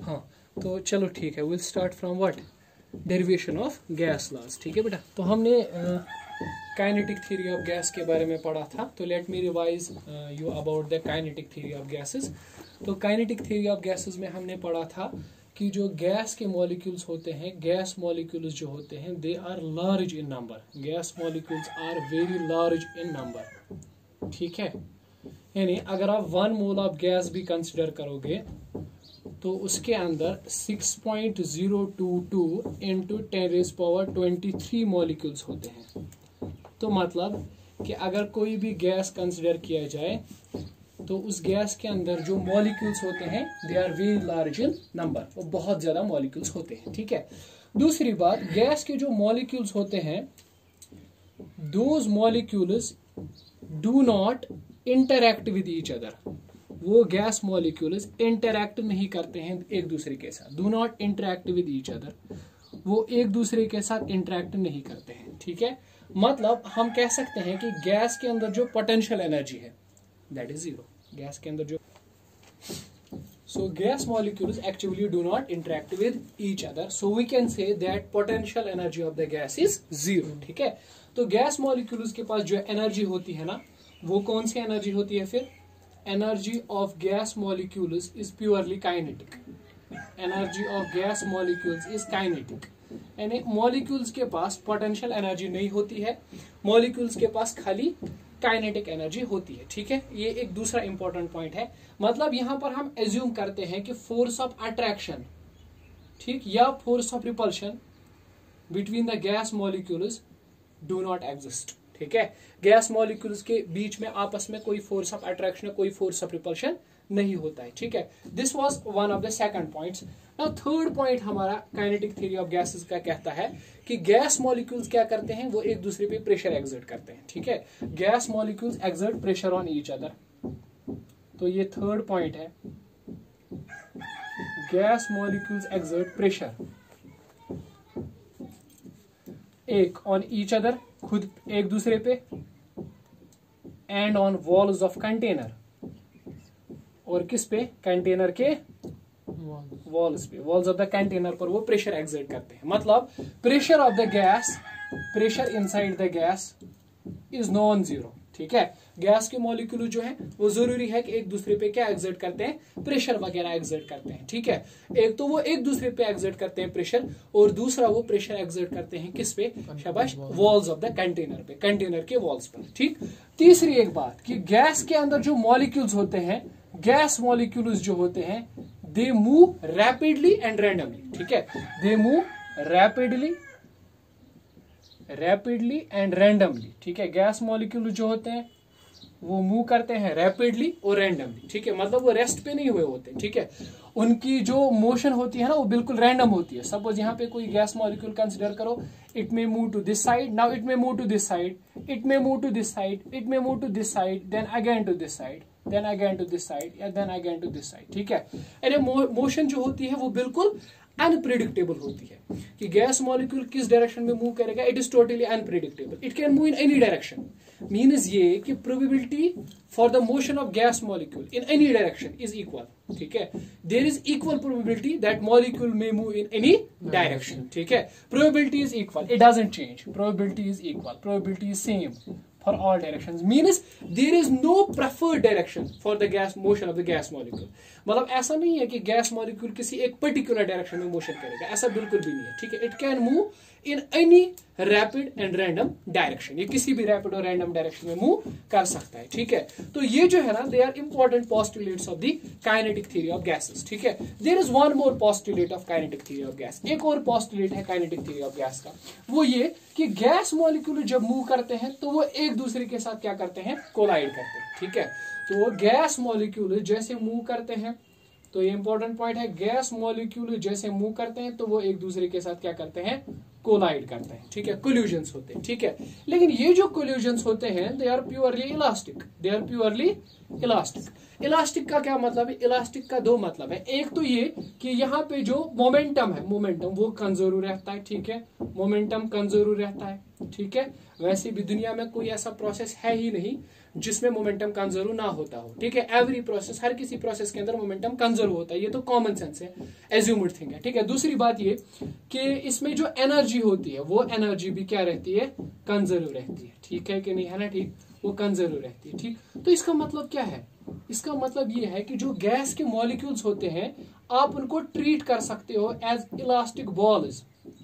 हाँ, तो चलो ठीक है, will start from what, derivation of gas laws. ठीक है बेटा, तो हमने काइनेटिक थ्योरी ऑफ गैस के बारे में पढ़ा था। तो let me revise you about the kinetic theory of gases. तो काइनेटिक थ्योरी ऑफ गैसेस में हमने पढ़ा था कि जो गैस के मॉलिक्यूल्स होते हैं, गैस मॉलिक्यूल्स जो होते हैं, they are large in number. Gas molecules are very large in number. ठीक है, यानी अगर आप 1 मोल ऑफ गैस भी कंसिडर करोगे तो उसके अंदर 6.022 इंटू 10⁻23 मॉलिक्यूल्स होते हैं। तो मतलब कि अगर कोई भी गैस कंसिडर किया जाए तो उस गैस के अंदर जो मॉलिक्यूल्स होते हैं they are very large in number, वो बहुत ज्यादा मॉलिक्यूल्स होते हैं। ठीक है, दूसरी बात, गैस के जो मॉलिक्यूल्स होते हैं, those molecules do not interact with each other. वो गैस मॉलिक्यूल्स इंटरैक्ट नहीं करते हैं एक दूसरे के साथ, do not interact with each other, वो एक दूसरे के साथ इंटरैक्ट नहीं करते हैं। ठीक है, मतलब हम कह सकते हैं कि गैस के अंदर जो पोटेंशियल एनर्जी है दैट इज 0। गैस के अंदर जो gas molecules actually do not interact with each other, so we can say that potential energy of the gas is 0। ठीक है, तो गैस molecules के पास जो एनर्जी होती है ना, वो कौन सी एनर्जी होती है? फिर energy of gas molecules is purely kinetic। Energy of gas molecules is kinetic, यानी मॉलिक्यूल्स के पास पोटेंशियल एनर्जी नहीं होती है, मॉलिक्यूल्स के पास खाली काइनेटिक एनर्जी होती है। ठीक है, ये एक दूसरा इंपॉर्टेंट पॉइंट है। मतलब यहां पर हम एज्यूम करते हैं कि फोर्स ऑफ अट्रैक्शन, ठीक, या force of repulsion between the gas molecules do not exist. ठीक है, गैस मॉलिक्यूल्स के बीच में आपस में कोई फोर्स ऑफ अट्रैक्शन, कोई फोर्स ऑफ रिपल्शन नहीं होता है। ठीक है, this was one of the second points. Now third point हमारा काइनेटिक थ्योरी ऑफ गैसेस का कहता है कि गैस मॉलिक्यूल्स क्या करते हैं, वो एक दूसरे पे प्रेशर एक्सर्ट करते हैं। ठीक है, gas molecules exert pressure on each other. तो ये थर्ड पॉइंट है, गैस मॉलिक्यूल्स एक्सर्ट प्रेशर एक ऑन ईच अदर, खुद एक दूसरे पे, and on walls of container, और किस पे? कंटेनर के वॉल्स पे, वॉल्स ऑफ द कंटेनर पर वो प्रेशर एक्सर्ट करते हैं। मतलब pressure of the gas, pressure inside the gas is non zero. ठीक है, गैस के मॉलिक्यूल जो है वो जरूरी है कि एक दूसरे पे क्या एक्सर्ट करते हैं? प्रेशर वगैरह एक्सर्ट करते हैं। ठीक है, एक तो वो एक दूसरे पे एक्सर्ट करते हैं प्रेशर, और दूसरा वो प्रेशर एक्सर्ट करते हैं किस पे? शाबाश, वॉल्स ऑफ द कंटेनर पे, कंटेनर के वॉल्स पर। ठीक, तीसरी एक बात कि गैस के अंदर जो मॉलिक्यूल्स होते हैं, गैस मॉलिक्यूल्स जो होते हैं, they move rapidly and randomly. ठीक है, they move rapidly and randomly. ठीक है, गैस मॉलिक्यूल जो होते हैं वो मूव करते हैं रैपिडली और रैंडमली। ठीक है, मतलब वो रेस्ट पे नहीं हुए होते। ठीक है, उनकी जो मोशन होती है ना वो बिल्कुल रैंडम होती है। सपोज यहाँ पे कोई गैस मॉलिक्यूल कंसिडर करो, it may move to this side, now it may move to this side, it may move to this side, it may move to this side, then again to this side, then again to this side, या then again to this side. ठीक है, यानी motion जो होती है वो बिल्कुल unpredictable होती है कि गैस मॉलिक्यूल किस डायरेक्शन में मूव करेगा, it is totally unpredictable, it can move in any direction. Means ये कि probability for the motion of gas molecule in any direction is equal. ठीक है, there is equal probability that molecule may move in any direction. ठीक है, probability is equal, it doesn't change, probability is equal, probability is same for all directions, means there is no preferred direction for the gas motion of the gas molecule। मतलब ऐसा नहीं है कि gas molecule किसी एक particular direction में motion करेगा, ऐसा बिल्कुल भी नहीं है। ठीक है, it can move in any rapid and random direction, ये किसी भी रैपिड और रैंडम डायरेक्शन में मूव कर सकता है। ठीक है, तो ये जो है ना, they are important postulates of the kinetic theory of gases. ठीक है, there is one more postulate of kinetic theory of gas. एक और पोस्टुलेट है काइनेटिक थ्योरी ऑफ गैस का, वो ये कि गैस मॉलिक्यूल जब मूव करते हैं तो वो एक दूसरे के साथ क्या करते हैं? कोलाइड करते हैं। ठीक है, तो वो गैस मॉलिक्यूल जैसे मूव करते हैं, तो ये इंपॉर्टेंट पॉइंट है, गैस मॉलिक्यूल जैसे मूव करते हैं तो वो एक दूसरे के साथ क्या करते हैं? कोलाइड करते हैं। ठीक है, कोल्यूजन्स होते हैं। ठीक है, लेकिन ये जो कोल्यूजन्स होते हैं they are purely elastic, they are purely elastic. Elastic का क्या मतलब है? इलास्टिक का दो मतलब है। एक तो ये कि यहाँ पे जो मोमेंटम है, मोमेंटम वो कंजर्व रहता है। ठीक है, मोमेंटम कंजर्व रहता है। ठीक है, वैसे भी दुनिया में कोई ऐसा प्रोसेस है ही नहीं जिसमें मोमेंटम कंजर्व ना होता हो, ठीक है। एवरी प्रोसेस, हर किसी प्रोसेस के अंदर मोमेंटम कंजर्व होता है, ये तो कॉमन सेंस है, एज्यूम्ड थिंग है, ठीक है। दूसरी बात ये कि इसमें जो एनर्जी होती है वो एनर्जी भी क्या रहती है, कंजर्व रहती है, ठीक है कि नहीं, है ना, ठीक, वो कंजर्व रहती है, ठीक। तो इसका मतलब क्या है, इसका मतलब ये है कि जो गैस के मॉलिक्यूल्स होते हैं आप उनको ट्रीट कर सकते हो as elastic balls,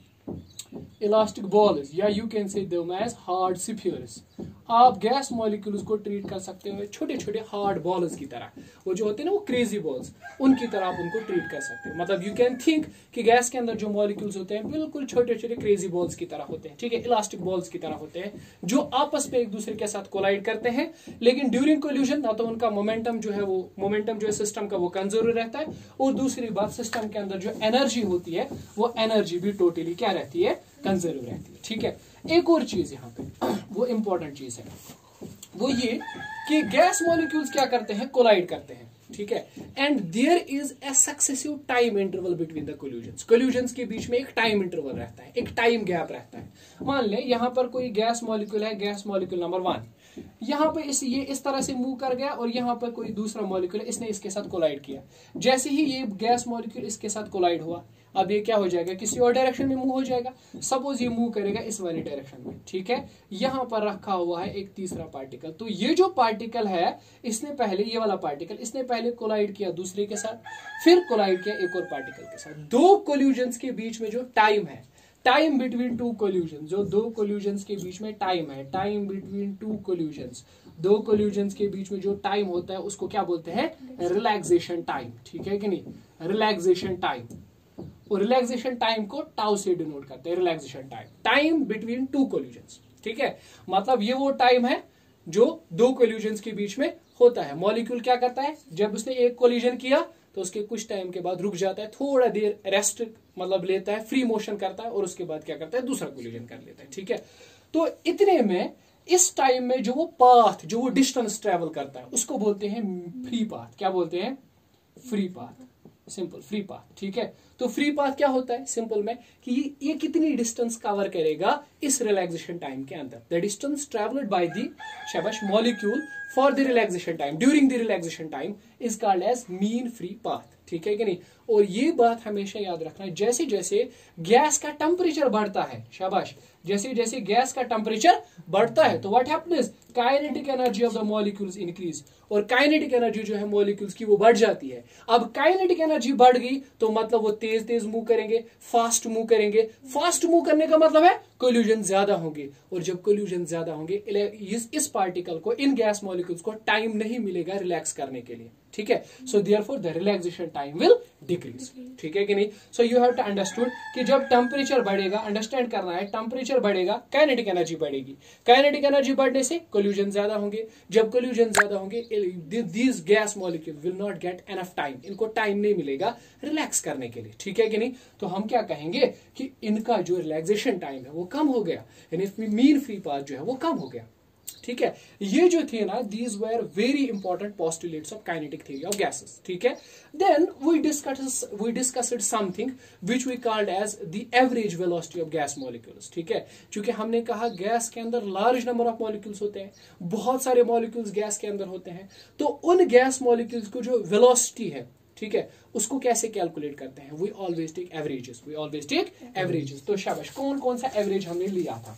elastic balls, या you can say them as hard spheres. आप गैस मॉलिक्यूल्स को ट्रीट कर सकते हो छोटे छोटे हार्ड बॉल्स की तरह, वो जो होते हैं ना वो क्रेजी बॉल्स, उनकी तरह आप उनको ट्रीट कर सकते हो। मतलब यू कैन थिंक कि गैस के अंदर जो मॉलिक्यूल्स होते हैं बिल्कुल छोटे छोटे क्रेजी बॉल्स की तरह होते हैं, ठीक है, इलास्टिक बॉल्स की तरह होते हैं, जो आपस में एक दूसरे के साथ कोलाइड करते हैं, लेकिन ड्यूरिंग कोल्यूशन ना तो उनका मोमेंटम जो है वो मोमेंटम जो है सिस्टम का वो कंजर्व रहता है, और दूसरी बात सिस्टम के अंदर जो एनर्जी होती है वो एनर्जी भी टोटली क्या रहती है, कंजर्व रहती है, ठीक है। एक और चीज यहाँ पे वो इंपॉर्टेंट चीज है, वो ये कि गैस मॉलिक्यूल्स क्या करते हैं, कोलाइड करते हैं, ठीक है, and there is a successive time interval between the collisions. Collisions के बीच में एक टाइम इंटरवल रहता है, एक टाइम गैप रहता है। मान ले यहाँ पर कोई गैस मॉलिक्यूल है, गैस मॉलिक्यूल नंबर 1, यहाँ पे ये इस तरह से मूव कर गया, और यहाँ पर कोई दूसरा मॉलिक्यूल है, इसने इसके साथ कोलाइड किया। जैसे ही ये गैस मॉलिक्यूल इसके साथ कोलाइड हुआ, अब ये क्या हो जाएगा, किसी और डायरेक्शन में मूव हो जाएगा। सपोज ये मूव करेगा इस वाली डायरेक्शन में, ठीक है, यहां पर रखा हुआ है एक तीसरा पार्टिकल, तो ये जो पार्टिकल है इसने पहले, ये वाला पार्टिकल इसने पहले कोलाइड किया दूसरे के साथ, फिर कोलाइड किया एक और पार्टिकल के साथ। दो कोल्यूजन्स के बीच में जो टाइम है, टाइम बिटवीन टू कोल्यूजन, जो दो कोल्यूजन्स के बीच में टाइम है, टाइम बिटवीन टू कोल्यूजन्स, दो कोल्यूजन्स के बीच में जो टाइम होता है उसको क्या बोलते हैं, रिलैक्सेशन टाइम, ठीक है कि नहीं, रिलैक्सेशन टाइम। और रिलैक्सेशन टाइम को टाउ से डिनोट करते हैं, relaxation time, time between two collisions, ठीक है। मतलब ये वो टाइम है जो दो कोल्यूजन्स के बीच में होता है। मॉलिक्यूल क्या करता है, जब उसने एक कोल्यूजन किया तो उसके कुछ टाइम के बाद रुक जाता है, थोड़ा देर रेस्ट मतलब लेता है, फ्री मोशन करता है, और उसके बाद क्या करता है, दूसरा कोल्यूजन कर लेता है, ठीक है। तो इतने में इस टाइम में जो वो पाथ, जो वो डिस्टेंस ट्रेवल करता है उसको बोलते हैं फ्री पाथ। क्या बोलते हैं, free path, simple free path, ठीक है। तो फ्री पाथ क्या होता है सिंपल में, कि ये कितनी डिस्टेंस कवर करेगा इस रिलैक्सेशन टाइम के अंदर। The distance travelled by the शाबाश molecule for the relaxation time during the relaxation time is called as mean free path, ठीक है कि नहीं। और ये बात हमेशा याद रखना है, जैसे जैसे गैस का टेम्परेचर बढ़ता है, शाबाश, जैसे जैसे गैस का टेम्परेचर बढ़ता है तो what happens, kinetic energy of the molecules increase, और काइनेटिक एनर्जी जो है मॉलिक्यूल्स की वो बढ़ जाती है। अब काइनेटिक एनर्जी बढ़ गई तो मतलब वो तेज तेज मूव करेंगे, फास्ट मूव करेंगे। फास्ट मूव करने का मतलब है कोल्यूजन ज्यादा होंगे, और जब कोल्यूजन ज्यादा होंगे इस पार्टिकल को, इन गैस मॉलिक्यूल्स को टाइम नहीं मिलेगा रिलैक्स करने के लिए, ठीक है। So therefore the relaxation time will decrease, ठीक है कि नहीं। So you have to understood कि जब टेम्परेचर बढ़ेगा, अंडरस्टैंड करना है, टेम्परेचर बढ़ेगा काइनेटिक एनर्जी बढ़ेगी, काइनेटिक एनर्जी बढ़ने से कोल्यूजन ज्यादा होंगे, जब कोल्यूजन ज्यादा होंगे these gas molecule will not get enough time, इनको टाइम नहीं मिलेगा रिलैक्स करने के लिए, ठीक है कि नहीं। तो हम क्या कहेंगे कि इनका जो रिलैक्सेशन टाइम है वो कम हो गया, यानी मीन फ्री पाथ जो है वो कम हो गया, ठीक है। ये जो थे ना, these were very important postulates of kinetic theory of gases, ठीक है। Then we discussed something which we called as the average velocity of gas molecules, ठीक है। क्योंकि हमने कहा गैस के अंदर लार्ज नंबर ऑफ मॉलिक्यूल्स होते हैं, बहुत सारे मॉलिक्यूल्स गैस के अंदर होते हैं, तो उन गैस मॉलिक्यूल्स को जो वेलोसिटी है, ठीक है, उसको कैसे कैलकुलेट करते हैं, we always take averages, we always take averages. तो शाबाश, कौन कौन सा एवरेज हमने लिया था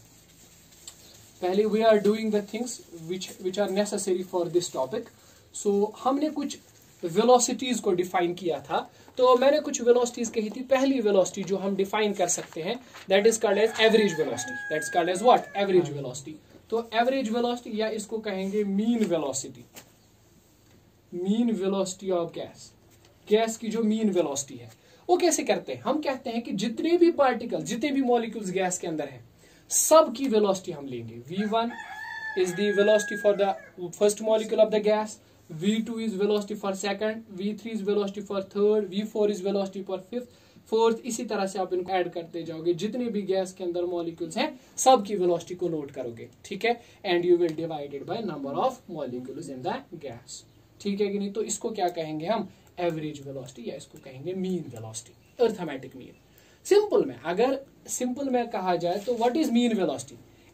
पहले, we are doing the things which are necessary for this topic. So हमने कुछ वेलोसिटीज को डिफाइन किया था, तो मैंने कुछ वेलोसिटीज कही थी। पहली वेलोसिटी जो हम डिफाइन कर सकते हैं that is called as average velocity, that is called as what, average velocity. तो एवरेज वेलोसिटी, या इसको कहेंगे mean velocity, mean velocity of gas, gas की जो मीन वेलोसिटी है वो कैसे करते हैं, हम कहते हैं कि जितने भी पार्टिकल, जितने भी मॉलिक्यूल्स गैस के अंदर हैं, सब की वेलोसिटी हम लेंगे। V1 is the velocity for the first molecule of the gas, V2 is velocity for second, V3 is velocity for third, V4 is velocity for fifth, fourth, इसी तरह से आप इनको ऐड करते जाओगे। जितने भी गैस के अंदर मॉलिक्यूल्स हैं सब की वेलोसिटी को नोट करोगे, ठीक है, and you will divided by number of molecules in the gas, ठीक है कि नहीं। तो इसको क्या कहेंगे हम, एवरेज वेलोसिटी, या इसको कहेंगे mean velocity, arithmetic mean. Simple में, अगर सिंपल में कहा जाए तो what is mean velocity,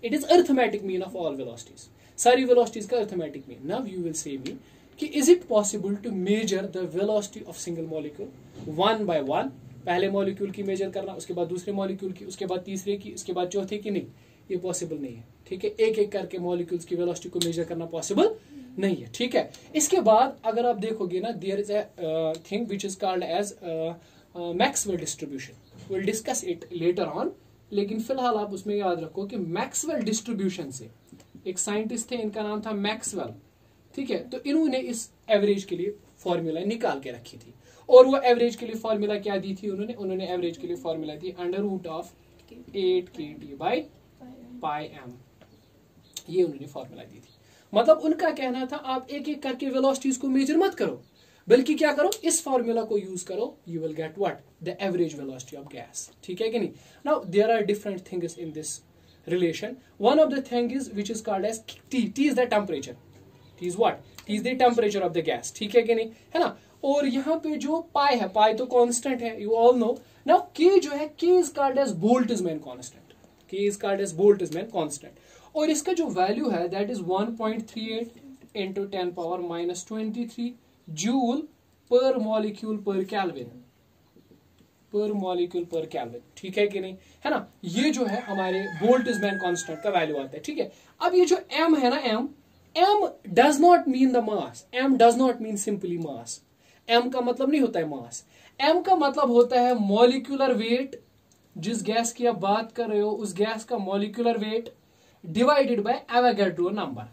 it is arithmetic mean of all velocities, सारी वेलोसिटीज का arithmetic mean. Now you will say me कि is it possible to measure the velocity of single molecule one by one, पहले molecule की measure करना, उसके बाद दूसरे molecule की, उसके बाद तीसरे की, उसके बाद चौथे की? नहीं, ये पॉसिबल नहीं है. ठीक है, एक एक करके मॉलिक्यूल्स की वेलोसिटी को मेजर करना पॉसिबल नहीं है. ठीक है, इसके बाद अगर आप देखोगे ना, there is a thing which is called as Maxwell distribution. Will discuss it later on, लेकिन फिलहाल आप उसमें याद रखो कि मैक्सवेल डिस्ट्रीब्यूशन से एक साइंटिस्ट थे, इनका नाम था मैक्सवेल. ठीक है, तो इन्होंने इस एवरेज के लिए फॉर्मूला निकाल के रखी थी. और वो एवरेज के लिए फॉर्मूला क्या दी थी उन्होंने एवरेज के लिए फॉर्मूला दी √8 kT by पाई m. ये उन्होंने फॉर्मूला दी थी. मतलब उनका कहना था आप एक एक करके वेलोसिटीज को मेजर मत करो, बल्कि क्या करो, इस फॉर्मूला को यूज करो, you will get what, the average velocity of gas. ठीक है कि नहीं. Now there are different things in this relation. One of the thing is which is called as T. T is the temperature. T is what? T is the temperature of the gas. ठीक है कि नहीं, है ना. और यहाँ पे जो पाई है, पाई तो कांस्टेंट है, you all know. Now K जो है, K is called as Boltzmann constant. K is called as Boltzmann constant. और इसका जो वैल्यू है that is 1.38 into 10⁻⁻23 joule per molecule per kelvin. Per molecule per kelvin. ठीक है कि नहीं, है ना. ये जो है हमारे बोल्ट्जमैन कांस्टेंट का वैल्यू आता है. ठीक है, अब ये जो m है ना, m does not mean the mass. m does not mean simply mass. m का मतलब नहीं होता है मास. m का मतलब होता है मॉलिक्यूलर वेट. जिस गैस की आप बात कर रहे हो उस गैस का molecular weight divided by Avogadro number.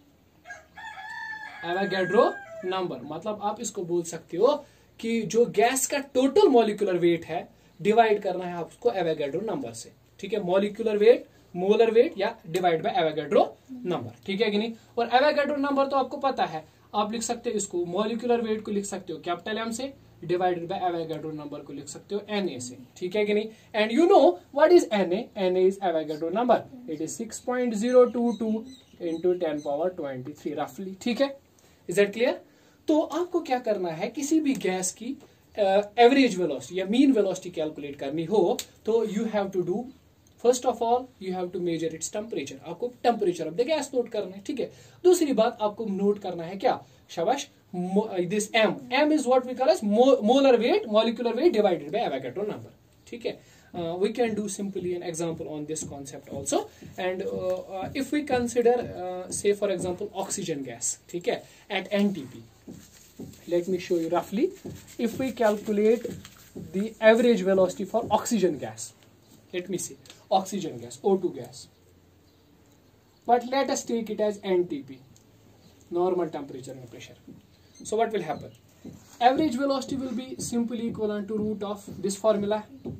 Avogadro number मतलब आप इसको बोल सकते हो कि जो गैस का टोटल मॉलिक्यूलर वेट है डिवाइड करना है आपको एवोगैड्रो नंबर से. ठीक है, मॉलिक्यूलर वेट, मोलर वेट या डिवाइड बाय एवोगैड्रो नंबर. ठीक है कि नहीं. और एवोगैड्रो नंबर तो आपको पता है, आप लिख सकते हो इसको, मॉलिक्यूलर वेट को लिख सकते हो कैपिटल M से, डिवाइडेड बाय एवोगैड्रो नंबर को लिख सकते हो Na से. ठीक है कि नहीं. And you know what is Na. Na is Avogadro number. It is 6.022 into 10⁻23 रफली. ठीक है, इज दैट क्लियर. तो आपको क्या करना है, किसी भी गैस की एवरेज वेलोसिटी या मीन वेलोसिटी कैलकुलेट करनी हो तो you have to do, first of all you have to measure its temperature. आपको temperature of the gas note करना है. ठीक है, दूसरी बात आपको नोट करना है क्या, शाबाश, this m is what we call as molar weight, molecular weight divided by Avogadro number. ठीक है, we can do simply an example on this concept also. And if we consider say for example oxygen gas, ठीक है, at NTP, let me show you roughly. If we calculate the average velocity for oxygen gas, let me see, oxygen gas, O2 gas, but let us take it as NTP, normal temperature and pressure. So what will happen? Average velocity will be simply equivalent to root of this formula,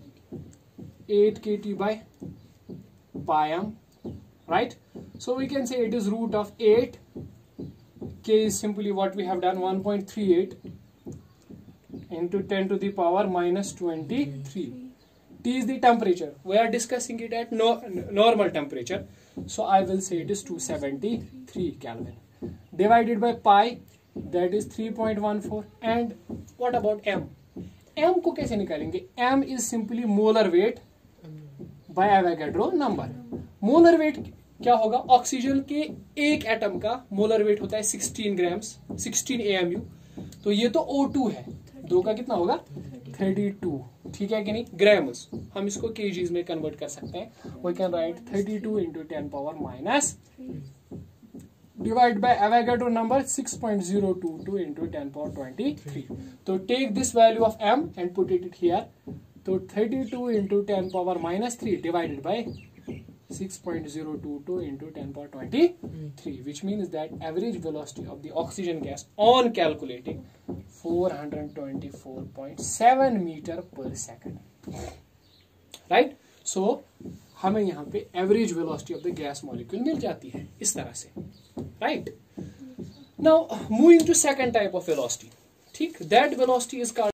8 kT by pi m, right? So we can say it is root of 8. K is simply what we have done, 1.38 into 10 to the power minus 23. T is the temperature. We are discussing it at normal temperature. So I will say it is 273 Kelvin. Divided by pi, that is 3.14. And what about m? m को कैसे निकालेंगे? m is simply molar weight by Avogadro number. Molar weight क्या होगा? Oxygen के एक atom का molar weight होता है 16 ग्राम्स, 16 AMU. तो ये तो O2 है, दो का कितना होगा? 32. ठीक है कि नहीं? ग्राम्स. हम इसको kgs में कन्वर्ट कर सकते हैं. We can write 32 into 10 power minus divide by Avogadro number 6.022 into 10 power 23. तो take this value of m and put it here. तो 32 into 10 power minus 3 divided by 6.022 into 10 power 23, which means that average velocity of the oxygen gas on calculating 424.7 meter per second. Right? So हमें यहाँ पे average velocity of the gas molecule मिल जाती है इस तरह से. Right, now moving to second type of velocity. ठीक, दैट वेलोसिटी इज कॉल्ड